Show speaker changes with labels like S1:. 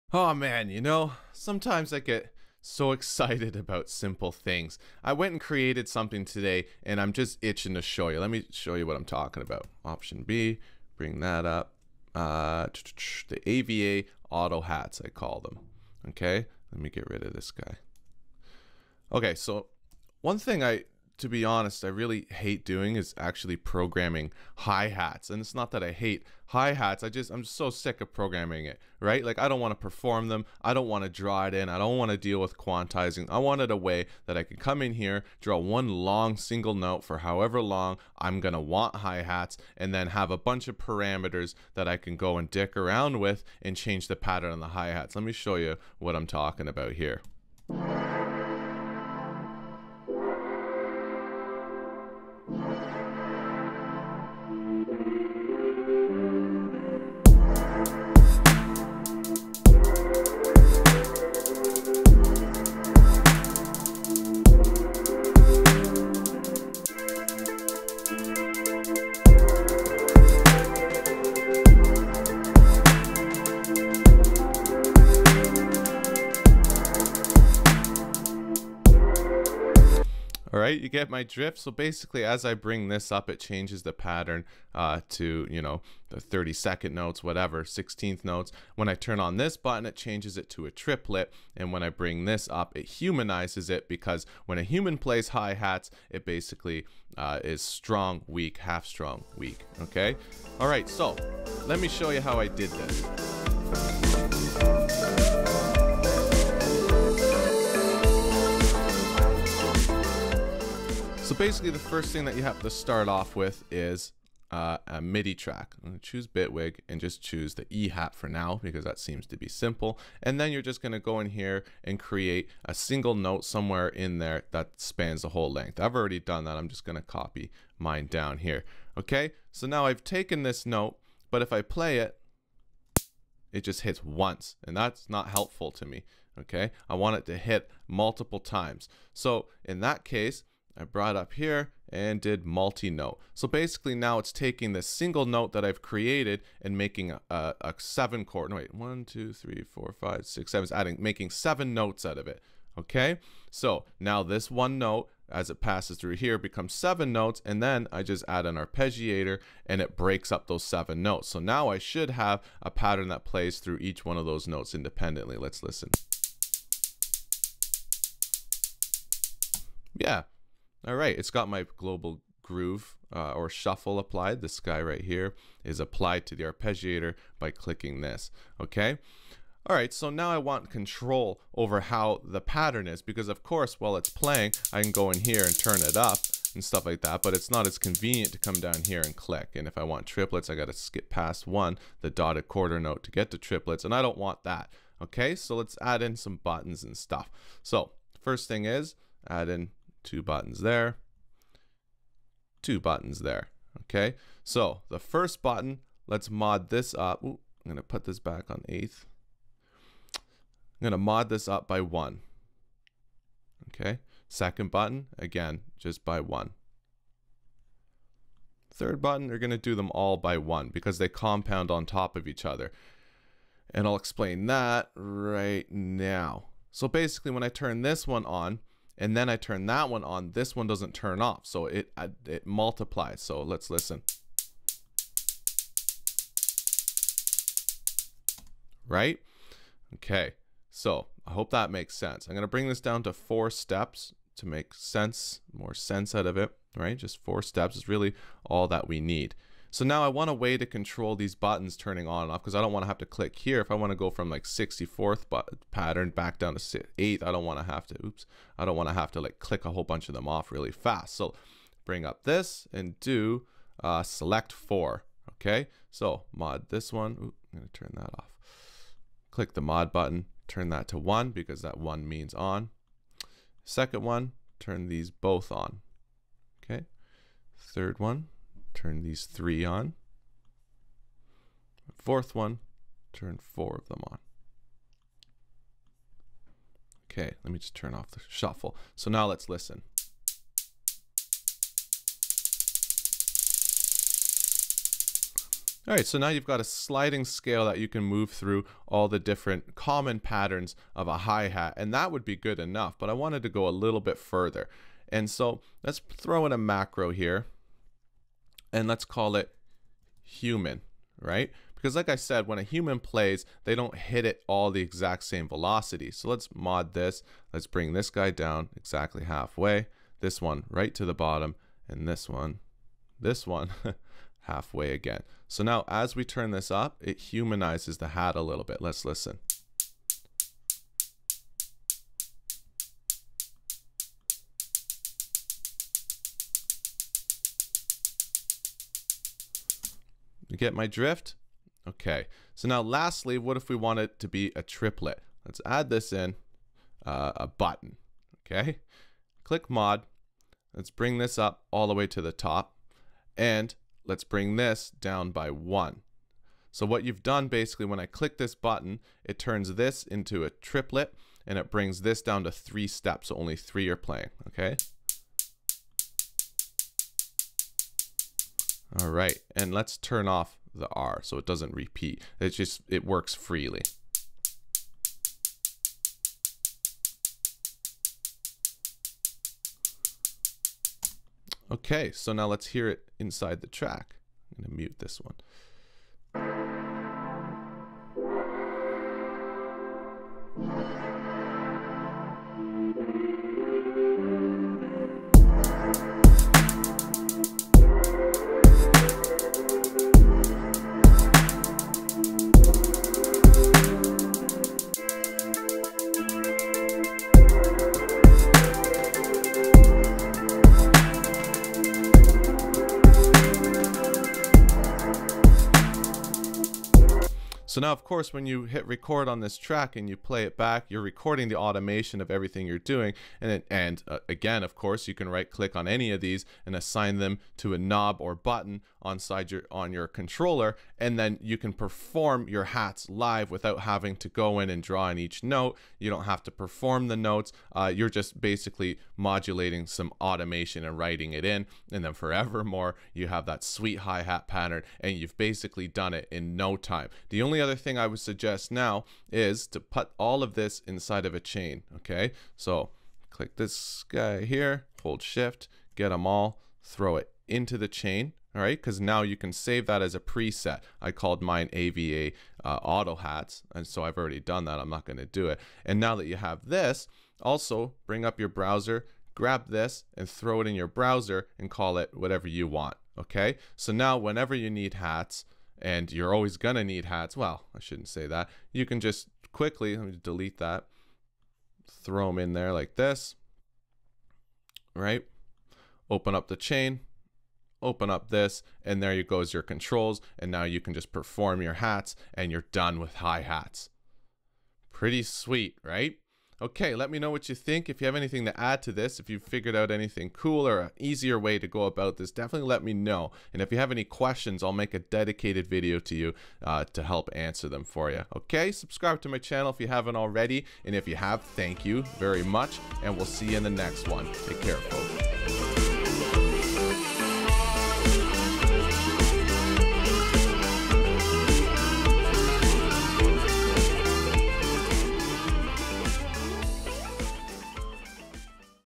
S1: Oh man, sometimes I get so excited about simple things. I went and created something today and I'm just itching to show you. Let me show you what I'm talking about. Option B, bring that up. The AVA auto hats, I call them. Okay, let me get rid of this guy. Okay, so one thing to be honest, I really hate doing is actually programming hi-hats. And it's not that I hate hi-hats, I'm just so sick of programming it, right? Like I don't want to perform them, I don't want to draw it in, I don't want to deal with quantizing. I wanted a way that I could come in here, draw one long single note for however long I'm gonna want hi-hats, and then have a bunch of parameters that I can go and dick around with and change the pattern on the hi-hats. Let me show you what I'm talking about here. All right, you get my drift. So basically, as I bring this up, it changes the pattern to, the 32nd notes, whatever, 16th notes. When I turn on this button, it changes it to a triplet. And when I bring this up, it humanizes it, because when a human plays hi-hats, it basically is strong, weak, half strong, weak. Okay? All right, so let me show you how I did this. So basically the first thing that you have to start off with is a MIDI track. I'm going to choose Bitwig and just choose the E hat for now, because that seems to be simple. And then you're just going to go in here and create a single note somewhere in there that spans the whole length. I've already done that. I'm just going to copy mine down here. Okay, so now I've taken this note, but if I play it, it just hits once, and that's not helpful to me. Okay, I want it to hit multiple times. So in that case, I brought up here and did multi-note. So basically now it's taking this single note that I've created and making a 7-chord. No, wait, 1, 2, 3, 4, 5, 6, 7, making 7 notes out of it. Okay, so now this one note, as it passes through here, becomes 7 notes, and then I just add an arpeggiator and it breaks up those 7 notes. So now I should have a pattern that plays through each one of those notes independently. Let's listen. Yeah. All right, it's got my global groove or shuffle applied. This guy right here is applied to the arpeggiator by clicking this. Okay. All right, so now I want control over how the pattern is, because of course while it's playing I can go in here and turn it up and stuff like that, but it's not as convenient to come down here and click. And if I want triplets, I got to skip past the dotted quarter note to get to triplets, and I don't want that. Okay, so let's add in some buttons and stuff. So first thing is add in 2 buttons there, 2 buttons there. Okay, so the first button, let's mod this up. Ooh, I'm gonna put this back on 8th. I'm gonna mod this up by 1. Okay, second button, again, just by 1. Third button, we're gonna do them all by 1 because they compound on top of each other. And I'll explain that right now. So basically when I turn this one on, and then I turn that one on, this one doesn't turn off, so it multiplies. So let's listen. Right? Okay, so I hope that makes sense. I'm gonna bring this down to 4 steps to make sense, more sense out of it, right? Just 4 steps is really all that we need. So now I want a way to control these buttons turning on and off, because I don't want to have to click here. If I want to go from like 64th pattern back down to 8th, I don't want to have to, I don't want to have to like click a whole bunch of them off really fast. So bring up this and do select 4. Okay, so mod this one. Ooh, I'm going to turn that off. Click the mod button, turn that to 1 because that 1 means on. Second one, turn these both on. Okay, third one, turn these 3 on. Fourth one, turn 4 of them on. Okay, let me just turn off the shuffle. So now let's listen. All right, so now you've got a sliding scale that you can move through all the different common patterns of a hi-hat, and that would be good enough, but I wanted to go a little bit further. And so let's throw in a macro here, and let's call it human, right? Because like I said, when a human plays, they don't hit it all the exact same velocity. So let's mod this. Let's bring this guy down exactly halfway, this one right to the bottom, and this one halfway again. So now as we turn this up, it humanizes the hat a little bit. Let's listen. You get my drift? Okay. So now lastly, what if we want it to be a triplet? Let's add this in, a button. Okay. Click mod. Let's bring this up all the way to the top. And let's bring this down by 1. So what you've done basically, when I click this button, it turns this into a triplet and it brings this down to 3 steps. So only 3 are playing. Okay. All right. And let's turn off the R so it doesn't repeat. It works freely. Okay, so now let's hear it inside the track. I'm going to mute this one. So now, of course, when you hit record on this track and you play it back, you're recording the automation of everything you're doing. And again, of course, you can right click on any of these and assign them to a knob or button on your controller, and then you can perform your hats live without having to go in and draw in each note. You don't have to perform the notes. You're just basically modulating some automation and writing it in, and then forevermore you have that sweet hi-hat pattern, and you've basically done it in no time. The only other thing I would suggest now is to put all of this inside of a chain. Okay, so click this guy here, hold shift, get them all, throw it into the chain. All right, because now you can save that as a preset. I called mine AVA auto hats, and so I've already done that. I'm not going to do it. And now that you have this, also bring up your browser, grab this and throw it in your browser and call it whatever you want. Okay, so now whenever you need hats, and you're always gonna need hats, well, I shouldn't say that, you can just quickly, let me delete that, throw them in there like this, right? Open up the chain, open up this, and there you goes your controls, and now you can just perform your hats and you're done with hi-hats. Pretty sweet, right? Okay, let me know what you think. If you have anything to add to this, if you've figured out anything cool or an easier way to go about this, definitely let me know. And if you have any questions, I'll make a dedicated video to you to help answer them for you. Okay, subscribe to my channel if you haven't already. And if you have, thank you very much. And we'll see you in the next one. Take care, folks.